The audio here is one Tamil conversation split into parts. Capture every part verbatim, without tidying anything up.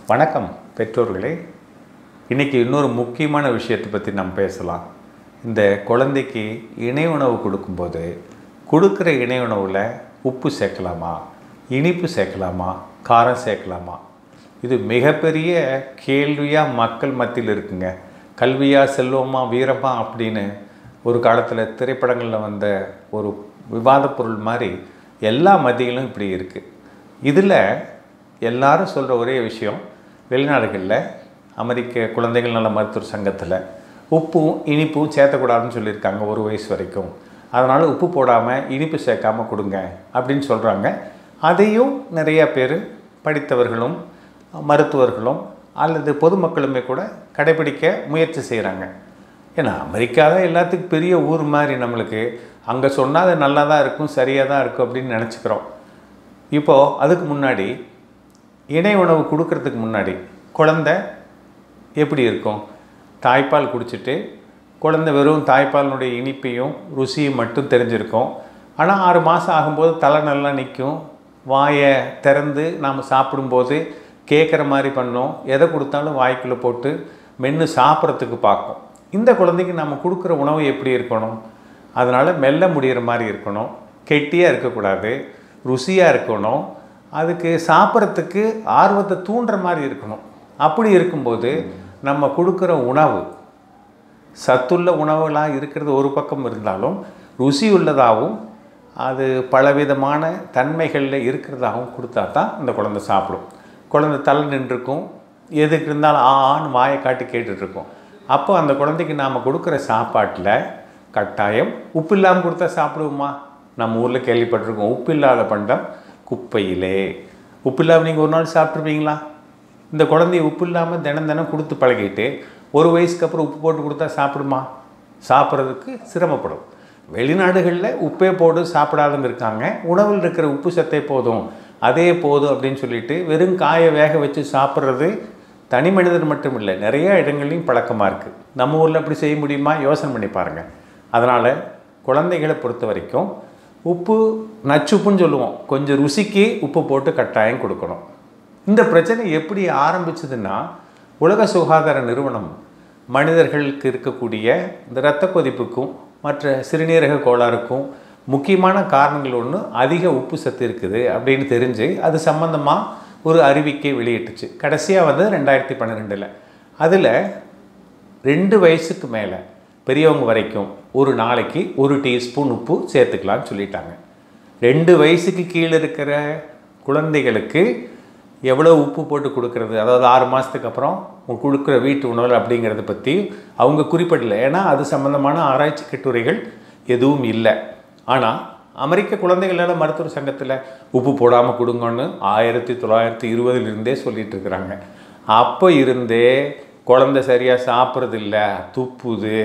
வணக்கம் பெற்றோர்களே. இன்றைக்கி இன்னொரு முக்கியமான விஷயத்தை பற்றி நம்ம பேசலாம். இந்த குழந்தைக்கு இணை உணவு கொடுக்கும்போது கொடுக்குற இணை உணவில் உப்பு சேர்க்கலாமா, இனிப்பு சேர்க்கலாமா, காரம் சேர்க்கலாமா? இது மிகப்பெரிய கேள்வியாக மக்கள் மத்தியில் இருக்குங்க. கல்வியா செல்வமா வீரமா அப்படின்னு ஒரு காலத்தில் திரைப்படங்களில் வந்த ஒரு விவாத பொருள் மாதிரி எல்லா மத்தியிலும் இப்படி இருக்குது. இதில் எல்லாரும் சொல்கிற ஒரே விஷயம், வெளிநாடுகளில் அமெரிக்க குழந்தைகள் நல மருத்துவர் சங்கத்தில் உப்பும் இனிப்பும் சேர்த்தக்கூடாதுன்னு சொல்லியிருக்காங்க ஒரு வயசு வரைக்கும். அதனால் உப்பு போடாமல் இனிப்பு சேர்க்காமல் கொடுங்க அப்படின்னு சொல்கிறாங்க. அதையும் நிறையா பேர் படித்தவர்களும் மருத்துவர்களும் அல்லது பொதுமக்களுமே கூட கடைபிடிக்க முயற்சி செய்கிறாங்க. ஏன்னா அமெரிக்கா தான் எல்லாத்துக்கும் பெரிய ஊர் மாதிரி, நம்மளுக்கு அங்கே சொன்னால் அது நல்லா தான் இருக்கும், சரியாக தான் இருக்கும் அப்படின்னு நினச்சிக்கிறோம். இப்போது அதுக்கு முன்னாடி இணை உணவு கொடுக்கறதுக்கு முன்னாடி குழந்தை எப்படி இருக்கும்? தாய்ப்பால் குடிச்சிட்டு குழந்தை வெறும் தாய்ப்பாலினுடைய இனிப்பையும் ருசியும் மட்டும் தெரிஞ்சிருக்கும். ஆனால் ஆறு மாதம் ஆகும்போது தலை நல்லா நிற்கும், வாயை திறந்து நாம் சாப்பிடும்போது கேட்குற மாதிரி பண்ணோம், எதை கொடுத்தாலும் வாய்க்குள்ளே போட்டு மென்று சாப்பிட்றதுக்கு பார்க்கும். இந்த குழந்தைக்கு நம்ம கொடுக்குற உணவு எப்படி இருக்கணும்? அதனால் மெல்ல முடிகிற மாதிரி இருக்கணும், கெட்டியாக இருக்கக்கூடாது, ருசியாக இருக்கணும், அதுக்கு சாப்பிட்றதுக்கு ஆர்வத்தை தூண்டுற மாதிரி இருக்கணும். அப்படி இருக்கும்போது நம்ம கொடுக்குற உணவு சத்துள்ள உணவுகளாக இருக்கிறது ஒரு பக்கம் இருந்தாலும் ருசி உள்ளதாகவும் அது பலவிதமான தன்மைகளில் இருக்கிறதாகவும் கொடுத்தா தான் இந்த குழந்தை சாப்பிடும். குழந்தை தலை நின்றுருக்கும், எதுக்கு இருந்தாலும் ஆ ஆன்னு வாயை காட்டி கேட்டுட்ருக்கும். அப்போ அந்த குழந்தைக்கு நாம் கொடுக்குற சாப்பாட்டில் கட்டாயம் உப்பு இல்லாமல் கொடுத்தா சாப்பிடுவோமா? நம்ம ஊரில் கேள்விப்பட்டிருக்கோம், உப்பு இல்லாத பண்டம் குப்பையிலே. உப்பு இல்லாமல் நீங்கள் ஒரு நாள் சாப்பிட்ருப்பீங்களா? இந்த குழந்தைய உப்பு இல்லாமல் தினம் தினம் கொடுத்து பழகிட்டு ஒரு வயசுக்கு அப்புறம் உப்பு போட்டு கொடுத்தா சாப்பிடுமா? சாப்பிட்றதுக்கு சிரமப்படும். வெளிநாடுகளில் உப்பே போட்டு சாப்பிடாதவங்க இருக்காங்க. உணவில் இருக்கிற உப்பு சத்தே போதும், அதே போதும் அப்படின்னு சொல்லிட்டு வெறும் காயை வேக வச்சு சாப்பிட்றது தனி மனிதர் மட்டும் இல்லை, நிறையா இடங்கள்லையும் பழக்கமாக இருக்குது. நம்ம ஊரில் அப்படி செய்ய முடியுமா? யோசனை பண்ணி பாருங்கள். அதனால் குழந்தைகளை பொறுத்த வரைக்கும் உப்பு நச்சுப்புன்னு சொல்லுவோம், கொஞ்சம் ருசிக்கு உப்பு போட்டு கட்டாயம் கொடுக்கணும். இந்த பிரச்சனை எப்படி ஆரம்பிச்சதுன்னா, உலக சுகாதார நிறுவனம் மனிதர்களுக்கு இருக்கக்கூடிய இந்த இரத்த கொதிப்புக்கும் மற்ற சிறுநீரக கோளாறுக்கும் முக்கியமான காரணங்கள் ஒன்று அதிக உப்பு சத்து இருக்குது அப்படின்னு தெரிஞ்சு அது சம்பந்தமாக ஒரு அறிவிக்கை வெளியிட்டுச்சு. கடைசியாக வந்து ரெண்டாயிரத்தி பன்னிரெண்டில் அதில் ரெண்டு வயசுக்கு மேலே பெரியவங்க வரைக்கும் ஒரு நாளைக்கு ஒரு டீஸ்பூன் உப்பு சேர்த்துக்கலான்னு சொல்லிட்டாங்க. ரெண்டு வயசுக்கு கீழே இருக்கிற குழந்தைகளுக்கு எவ்வளோ உப்பு போட்டு கொடுக்கறது, அதாவது ஆறு மாதத்துக்கு அப்புறம் கொடுக்குற வீட்டு உணவு அப்படிங்கிறத பற்றி அவங்க குறிப்பிடலை. ஏன்னா அது சம்மந்தமான ஆராய்ச்சி கட்டுரைகள் எதுவும் இல்லை. ஆனால் அமெரிக்க குழந்தைகள் நல மருத்துவர் சங்கத்தில் உப்பு போடாமல் கொடுங்கன்னு ஆயிரத்தி தொள்ளாயிரத்தி இருபதுலேருந்தே சொல்லிகிட்டு இருக்கிறாங்க. அப்போ இருந்தே குழந்தை சரியாக சாப்பிட்றதில்ல, துப்புது,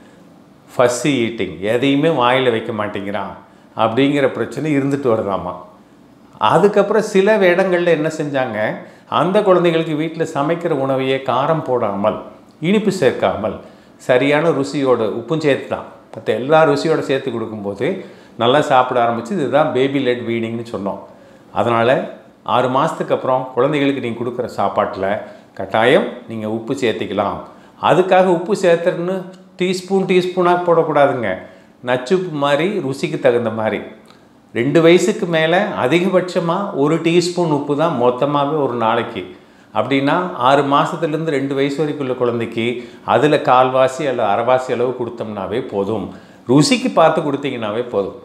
ஃபஸ்ஸி ஈட்டிங், எதையுமே வாயில் வைக்க மாட்டேங்கிறான் அப்படிங்கிற பிரச்சனை இருந்துட்டு வருதாமா. அதுக்கப்புறம் சில இடங்களில் என்ன செஞ்சாங்க, அந்த குழந்தைகளுக்கு வீட்டில் சமைக்கிற உணவையே காரம் போடாமல் இனிப்பு சேர்க்காமல் சரியான ருசியோடு உப்பும் சேர்த்து தான் மற்ற எல்லா ருசியோடு சேர்த்து கொடுக்கும்போது நல்லா சாப்பிட ஆரம்பிச்சு. இதுதான் பேபி லெட் வீடிங்னு சொன்னோம். அதனால் ஆறு மாதத்துக்கு அப்புறம் குழந்தைகளுக்கு நீங்கள் கொடுக்குற சாப்பாட்டில் கட்டாயம் நீங்கள் உப்பு சேர்த்திக்கலாம். அதுக்காக உப்பு சேர்த்துன்னு டீஸ்பூன் டீஸ்பூனாக போடக்கூடாதுங்க, நச்சுப்பு மாதிரி ருசிக்கு தகுந்த மாதிரி. ரெண்டு வயசுக்கு மேலே அதிகபட்சமாக ஒரு டீஸ்பூன் உப்பு தான் மொத்தமாகவே ஒரு நாளைக்கு. அப்படின்னா ஆறு மாதத்துலேருந்து ரெண்டு வயசு வரைக்கும் உள்ள குழந்தைக்கு அதில் கால்வாசி அல்லது அரைவாசி அளவு கொடுத்தோம்னாவே போதும், ருசிக்கு பார்த்து கொடுத்தீங்கன்னாவே போதும்.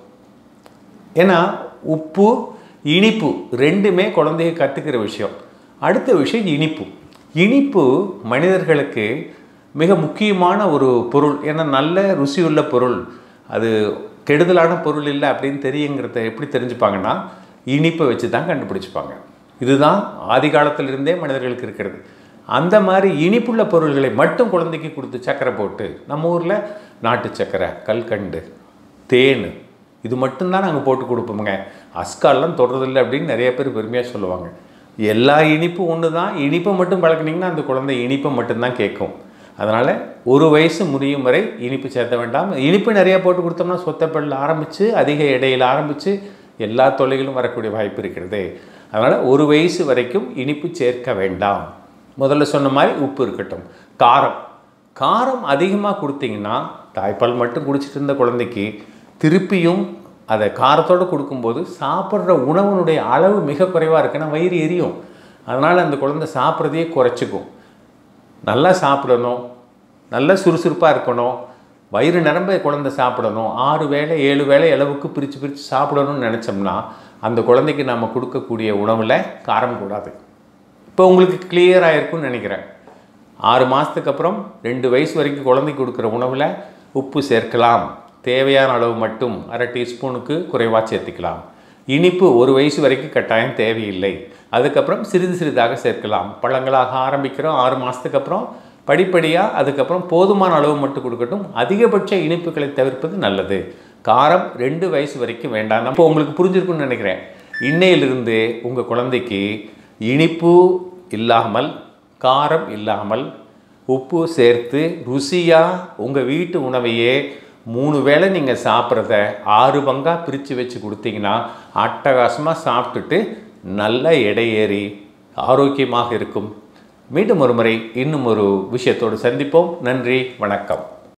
ஏன்னா உப்பு இனிப்பு ரெண்டுமே குழந்தைய கற்றுக்கிற விஷயம். அடுத்த விஷயம் இனிப்பு. இனிப்பு மனிதர்களுக்கு மிக முக்கியமான ஒரு பொருள். ஏன்னா நல்ல ருசியுள்ள பொருள், அது கெடுதலான பொருள் இல்லை அப்படின்னு தெரியுங்கிறத எப்படி தெரிஞ்சுப்பாங்கன்னா இனிப்பை வச்சு தான் கண்டுபிடிச்சிப்பாங்க. இதுதான் ஆதி காலத்திலிருந்தே மனிதர்களுக்கு இருக்கிறது. அந்த மாதிரி இனிப்புள்ள பொருள்களை மட்டும் குழந்தைக்கு கொடுத்து சக்கரை போட்டு, நம்ம ஊரில் நாட்டு சக்கரை, கல்கண்டு, தேன், இது மட்டும்தான் நாங்கள் போட்டு கொடுப்போமுங்க, அஸ்கால்லாம் தொடர்றதில்லை அப்படின்னு நிறைய பேர் பெருமையாக சொல்லுவாங்க. எல்லா இனிப்பும் ஒன்று தான், இனிப்பை மட்டும் பழக்கினீங்கன்னா அந்த குழந்தை இனிப்பை மட்டும்தான் கேட்கும். அதனால் ஒரு வயசு முடியும் வரை இனிப்பு சேர்த்த வேண்டாம். இனிப்பு நிறையா போட்டு கொடுத்தோம்னா சொத்தப்பல்ல ஆரம்பித்து அதிக எடையில் ஆரம்பித்து எல்லா தொல்லைகளும் வரக்கூடிய வாய்ப்பு இருக்கிறது. அதனால் ஒரு வயசு வரைக்கும் இனிப்பு சேர்க்க வேண்டாம். முதல்ல சொன்ன மாதிரி உப்பு இருக்கட்டும். காரம் காரம் அதிகமாக கொடுத்தீங்கன்னா, தாய்ப்பால் மட்டும் குடிச்சிட்டு இருந்த குழந்தைக்கு திருப்பியும் அதை காரத்தோடு கொடுக்கும்போது சாப்பிட்ற உணவுனுடைய அளவு மிக குறைவாக இருக்குன்னா வயிறு எரியும். அதனால் அந்த குழந்தை சாப்பிட்றதையே குறைச்சிக்கும். நல்லா சாப்பிடணும், நல்லா சுறுசுறுப்பாக இருக்கணும், வயிறு நிரம்ப குழந்தை சாப்பிடணும், ஆறு வேளை ஏழு வேளை அளவுக்கு பிரித்து பிரித்து சாப்பிடணும்னு நினச்சோம்னா அந்த குழந்தைக்கு நம்ம கொடுக்கக்கூடிய உணவில் காரம் கூடாது. இப்போ உங்களுக்கு கிளியராக இருக்குன்னு நினைக்கிறேன். ஆறு மாதத்துக்கு அப்புறம் ரெண்டு வயசு வரைக்கும் குழந்தைக்கு கொடுக்குற உணவில் உப்பு சேர்க்கலாம். தேவையான அளவு மட்டும் அரை டீஸ்பூனுக்கு குறைவாக சேர்த்துக்கலாம். இனிப்பு ஒரு வயசு வரைக்கும் கட்டாயம் தேவையில்லை. அதுக்கப்புறம் சிறிது சிறிதாக சேர்க்கலாம். பழங்களாக ஆரம்பிக்கிறோம். ஆறு மாதத்துக்கு அப்புறம் படிப்படியாக அதுக்கப்புறம் போதுமான அளவு மட்டும் கொடுக்கட்டும். அதிகபட்ச இனிப்புகளை தவிர்ப்பது நல்லது. காரம் ரெண்டு வயசு வரைக்கும் வேண்டாம். இப்போ உங்களுக்கு புரிஞ்சிருக்குன்னு நினைக்கிறேன். இன்னையிலிருந்து உங்கள் குழந்தைக்கு இனிப்பு இல்லாமல், காரம் இல்லாமல், உப்பு சேர்த்து ருசியாக உங்கள் வீட்டு உணவையே மூணு வேளை நீங்கள் சாப்பிட்றத ஆறு பங்காக பிரித்து வச்சு கொடுத்தீங்கன்னா அட்டகாசமாக சாப்பிட்டுட்டு நல்ல எடை ஏறி ஆரோக்கியமாக இருக்கும். மீண்டும் ஒரு முறை இன்னும் ஒரு விஷயத்தோடு சந்திப்போம். நன்றி, வணக்கம்.